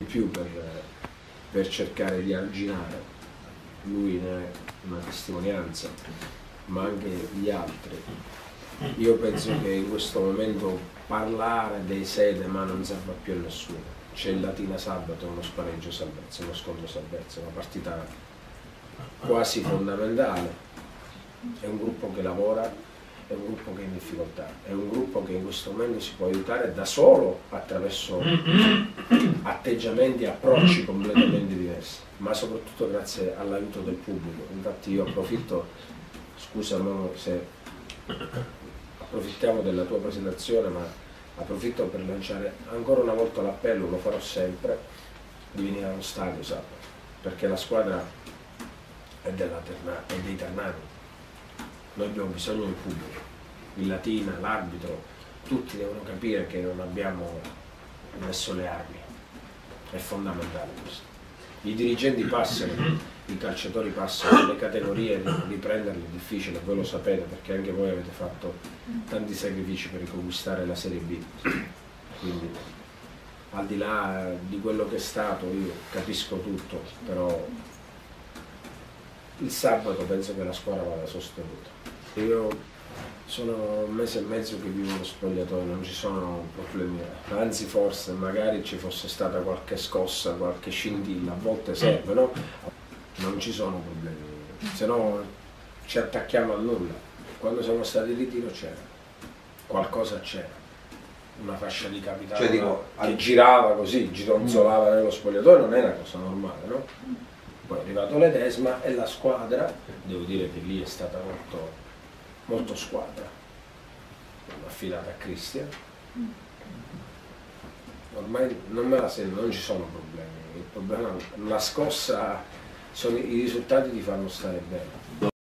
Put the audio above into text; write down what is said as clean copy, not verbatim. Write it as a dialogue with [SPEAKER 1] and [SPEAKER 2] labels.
[SPEAKER 1] più per cercare di arginare. Lui ne è una testimonianza, ma anche gli altri. Io penso che in questo momento parlare dei sede ma non serve più a nessuno. C'è il Latina sabato, uno spareggio salvezza, uno scontro salvezza, una partita quasi fondamentale. È un gruppo che lavora, è un gruppo che è in difficoltà, è un gruppo che in questo momento si può aiutare da solo attraverso atteggiamenti e approcci completamente diversi, ma soprattutto grazie all'aiuto del pubblico. Infatti io approfitto, scusa se approfittiamo della tua presentazione, ma approfitto per lanciare ancora una volta l'appello, lo farò sempre, di venire allo stadio sabato, perché la squadra è dei ternani. Noi abbiamo bisogno del pubblico, il Latina, l'arbitro, tutti devono capire che non abbiamo messo le armi, è fondamentale questo. I dirigenti passano, i calciatori passano, le categorie riprenderle è difficile, voi lo sapete perché anche voi avete fatto tanti sacrifici per riconquistare la Serie B, quindi al di là di quello che è stato io capisco tutto, però il sabato penso che la squadra vada sostenuta. Io sono un mese e mezzo che vivo allo spogliatoio, non ci sono problemi, anzi forse magari ci fosse stata qualche scossa, qualche scintilla, a volte serve, no? Non ci sono problemi, se no ci attacchiamo a nulla. Quando siamo stati in ritiro c'era, qualcosa c'era, una fascia di capitano che girava così, gironzolava nello spogliatoio, non è una cosa normale, no? Poi è arrivato l'Edesma e la squadra, devo dire che lì è stata molto squadra, affidata a Cristian. Ormai non me la sento, non ci sono problemi, il problema, la scossa, i risultati ti fanno stare bene.